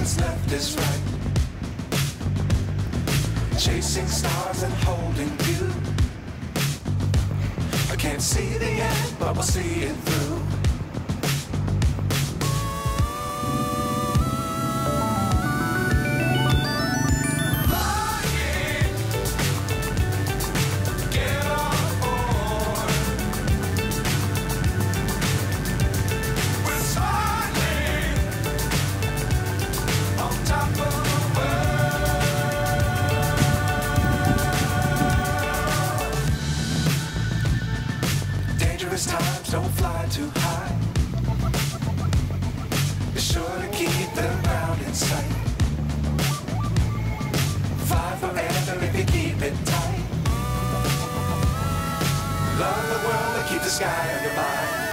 what's left is right. Chasing stars and holding you. I can't see the end, but we'll see it through. Times don't fly too high. Be sure to keep the ground in sight. Fly forever if you keep it tight. Love the world and keep the sky on your mind.